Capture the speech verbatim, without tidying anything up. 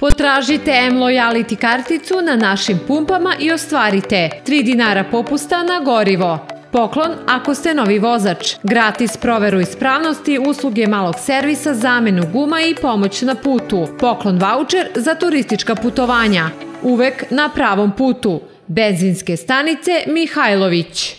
Potražite M-Loyalty karticu na našim pumpama i ostvarite tri dinara popusta na gorivo. Poklon ako ste novi vozač. Gratis proveru ispravnosti, usluge malog servisa, zamenu guma i pomoć na putu. Poklon vaučer za turistička putovanja. Uvek na pravom putu. Benzinske stanice Mihajlović.